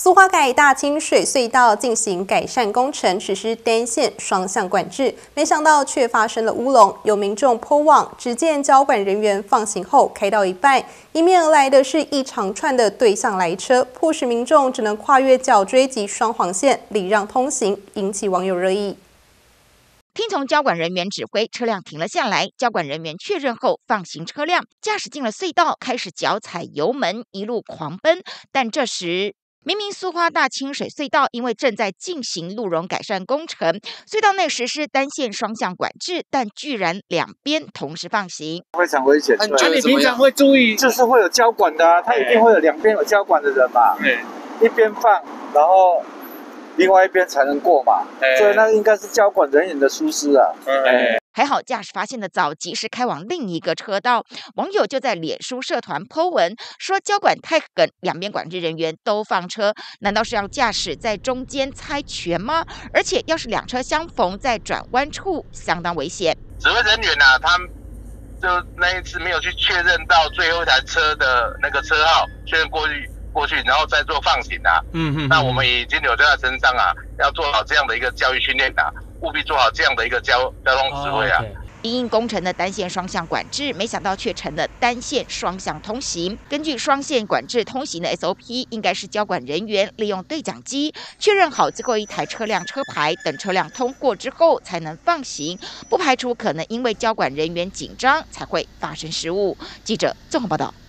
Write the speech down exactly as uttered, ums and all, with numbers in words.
苏花改大清水隧道进行改善工程，实施单线双向管制，没想到却发生了乌龙。有民众泼网，只见交管人员放行后开到一半，迎面而来的是一长串的对向来车，迫使民众只能跨越角锥及双黄线礼让通行，引起网友热议。 听从交管人员指挥，车辆停了下来。交管人员确认后放行车辆，驾驶进了隧道，开始脚踩油门，一路狂奔。但这时，明明苏花大清水隧道因为正在进行路容改善工程，隧道内实施单线双向管制，但居然两边同时放行， 非常危险。 那、啊、你平常会注意？ 就是会有交管的啊，他一定会有两边有交管的人嘛。 对， 一边放，然后。 另外一边才能过嘛，欸、所以那应该是交管人员的疏失啊。 欸、还好驾驶发现的早，及时开往另一个车道。网友就在脸书社团 po 文说，交管太梗，两边管制人员都放车，难道是要驾驶在中间猜拳吗？而且要是两车相逢在转弯处，相当危险。 指挥人员啊，他就那一次没有去确认到最后一台车的那个车号，确认过去。 过去，然后再做放行啊。嗯嗯。那我们已经有在他身上啊，要做好这样的一个教育训练啊，务必做好这样的一个交交通指挥啊。 因应工程的单线双向管制，没想到却成了单线双向通行。根据双线管制通行的 S O P， 应该是交管人员利用对讲机确认好最后一台车辆车牌，等车辆通过之后才能放行。不排除可能因为交管人员紧张才会发生失误。记者综合报道。